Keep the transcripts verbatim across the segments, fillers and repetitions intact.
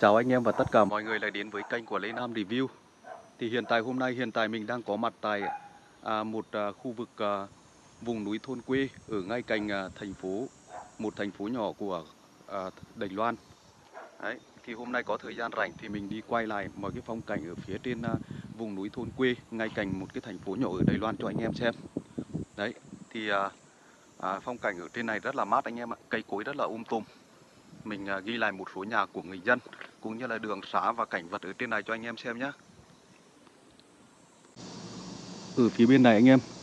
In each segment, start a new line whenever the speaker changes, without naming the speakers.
Chào anh em và tất cả mọi người lại đến với kênh của Lê Nam Review. Thì hiện tại hôm nay hiện tại mình đang có mặt tại à, một à, khu vực à, vùng núi thôn quê ở ngay cạnh à, thành phố, một thành phố nhỏ của à, Đài Loan. Đấy, thì hôm nay có thời gian rảnh thì mình đi quay lại mọi cái phong cảnh ở phía trên à, vùng núi thôn quê ngay cạnh một cái thành phố nhỏ ở Đài Loan cho anh em xem. Đấy, thì à, à, phong cảnh ở trên này rất là mát anh em ạ, cây cối rất là um tùm. Mình à, ghi lại một số nhà của người dân cũng như là đường xá và cảnh vật ở trên này cho anh em xem nhé. Ở phía bên này anh em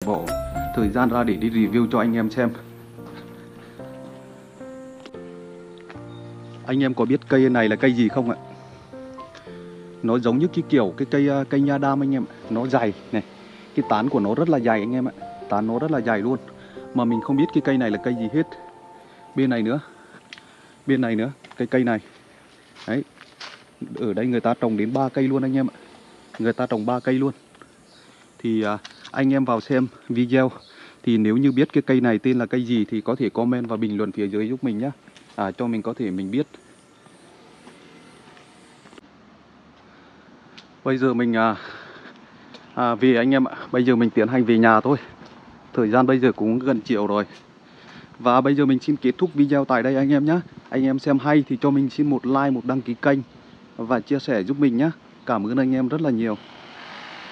bỏ thời gian ra để đi review cho anh em xem. Anh em có biết cây này là cây gì không ạ? Nó giống như cái kiểu cái cây cây nha đam anh em ạ. Nó dài này, cái tán của nó rất là dài anh em ạ. Tán nó rất là dài luôn. Mà mình không biết cái cây này là cây gì hết. Bên này nữa, bên này nữa, cái cây này. Đấy, ở đây người ta trồng đến ba cây luôn anh em ạ. Người ta trồng ba cây luôn. Thì à, anh em vào xem video thì nếu như biết cái cây này tên là cây gì thì có thể comment và bình luận phía dưới giúp mình nhé, à, cho mình có thể mình biết. Bây giờ mình à, à, về anh em ạ. Bây giờ mình tiến hành về nhà thôi. Thời gian bây giờ cũng gần chiều rồi. Và bây giờ mình xin kết thúc video tại đây anh em nhé. Anh em xem hay thì cho mình xin một like, một đăng ký kênh và chia sẻ giúp mình nhé. Cảm ơn anh em rất là nhiều.